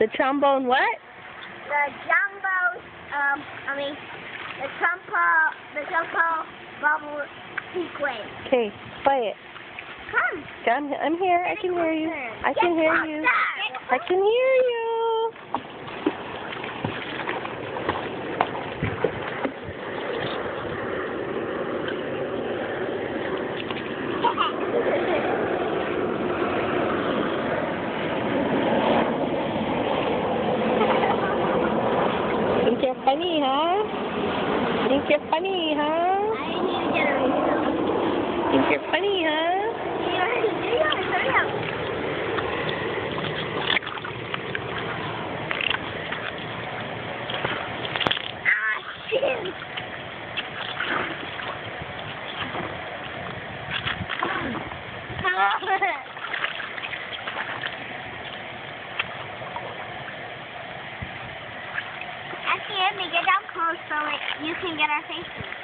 The trombone what? The jumbo, the jumbo bubble sequence. Okay, play it. Come. I'm here. I can hear you. I can hear you. I can hear you. Think you're funny, huh? Think you're funny, huh? Think you're funny, huh? At the end, we get down close so you can get our faces.